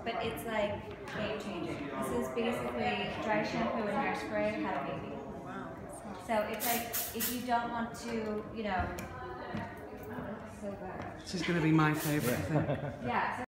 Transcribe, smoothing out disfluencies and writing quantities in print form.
but it's like game changing. This is basically dry shampoo and hairspray had a baby. So it's like, if you don't want to, you know, so good. This is going to be my favourite, I think. Yeah.